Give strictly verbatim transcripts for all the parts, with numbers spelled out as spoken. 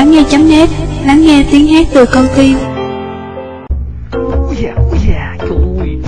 lắng nghe chấm net, lắng nghe tiếng hát từ con tim. Ui da, ui da, trời ơi.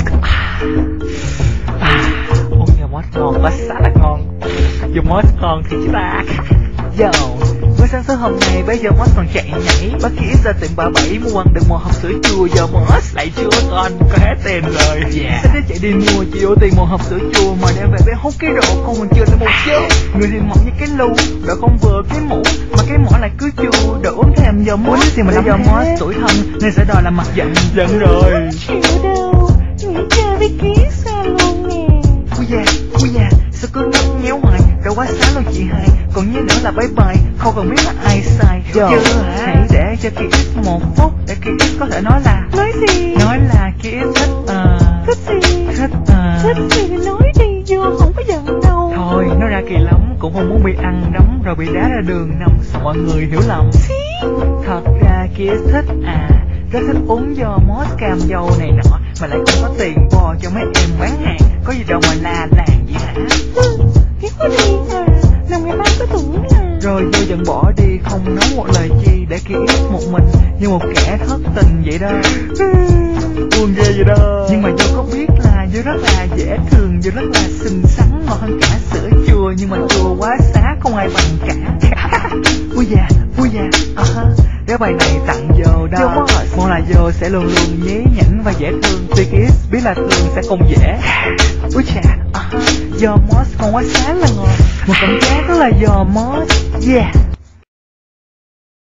À, uống giờ mốt ngon quá, xá là ngon. Giờ mốt ngon thì chúng ta Yo, mới sáng sớm hôm nay bây giờ mốt còn chạy nhảy. Bác kia ra tiệm bà bảy mua quần đựng một hộp sữa chua. Giờ mốt lại chưa con, có hết tiền rồi. Yeah. Thế chạy đi mua chỉ đổ tiền một hộp sữa chua mà đem về bé hút cái độ con còn chưa tới một chút. Người thì mỏng như cái lu, độ con vừa cái mũ mà cái mỏ lại cứ chua. Độ uống thêm giờ mốt thì mà giờ mốt tuổi thân nên sẽ đòi làm mặt giận giận rồi. Chịu đâu, nghĩ chơi với ký xa luôn nè. Ui da, ui da, sao cứ ngắt nhéo hoài, rồi quá sáng luôn chị hai. Còn như nữa là bye bye, không cần biết là ai sai. Chứ hả? Hãy để cho Ki X một phút để Ki X có thể nói là Nói gì? Nói là Ki X thích à Thích gì? Thích à Thích gì thì nói đi, vô không có giận đâu. Thôi, nó ra kỳ lắm, cũng không muốn bị ăn đấm rồi bị đá ra đường nằm sợ mọi người hiểu lầm. Thật ra Ki X thích à rất thích uống do mốt cam dâu này nọ mà lại không có tiền bò cho mấy em bán hàng. Có gì đâu mà la làng vậy hả? Ừ, cái có đi à, làm ngày mai có tưởng là. Rồi vô dần bỏ đi không nói một lời chi để Ki X một mình như một kẻ thất tình vậy đó. Buồn ghê vậy đó. Nhưng mà vô có biết là vô rất là dễ thương, vô rất là xinh xắn, ngon hơn cả sữa chua nhưng mà chua quá xá không ai bằng cả. Ui da, ui da, à ha. Cái bài này tặng vô đó. Mong là vô sẽ luôn luôn nhí nhảnh và dễ thương. Tuy Ki X biết là thương sẽ không dễ. Ui chà, à ha. Do mốt con quá xá là ngon. Một cảm giác rất là do mốt. Yeah.